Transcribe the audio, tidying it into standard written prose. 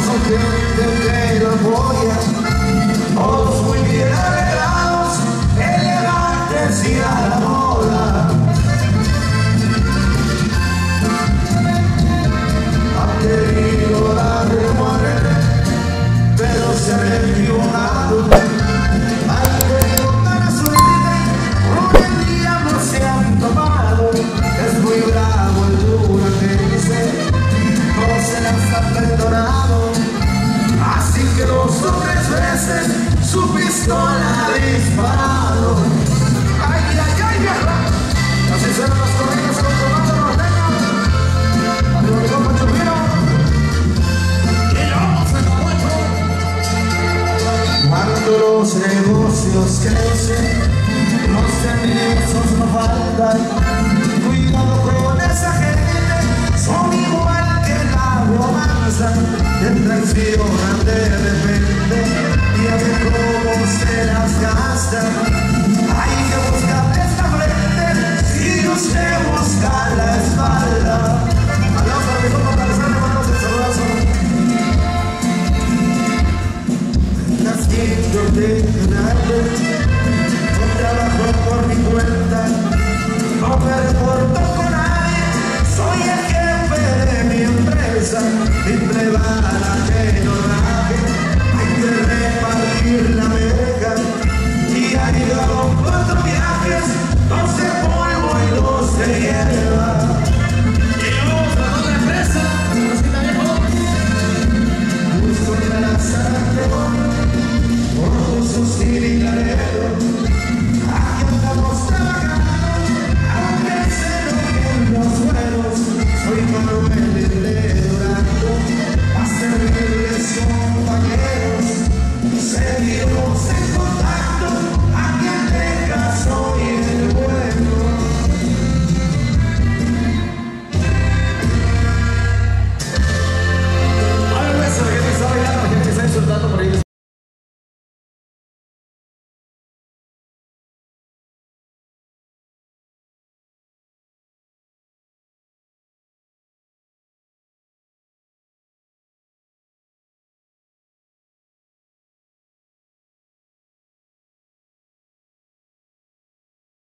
son gente que lo apoya, todos muy bien arreglados, elegantes y a la moda. Han querido darle muerte, pero se han equivocado. Han querido dar suerte, hoy en día no se han tomado. Es muy bravo el duro que dice, no se las ha perdonado. Así que 2 o 3 veces su pistola ha disparado. ¡Ay, ay, ay, guerra! Así serán las corridas con comando norteño. Arriba mi compa Chupino. Y lo vamos a mucho. Cuando los negocios crecen, los envidiosos no faltan. Cuidado con esa gente, son igual que la romanza, te traicionan de repente.